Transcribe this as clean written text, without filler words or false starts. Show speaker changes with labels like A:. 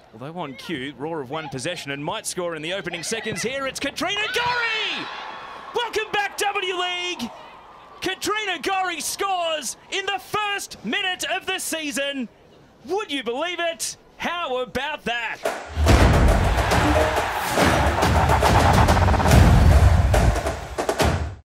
A: Although on cue, Roar have won possession and might score in the opening seconds here. It's Katrina Gorry! Welcome back, W League! Katrina Gorry scores in the first minute of the season. Would you believe it? How about that?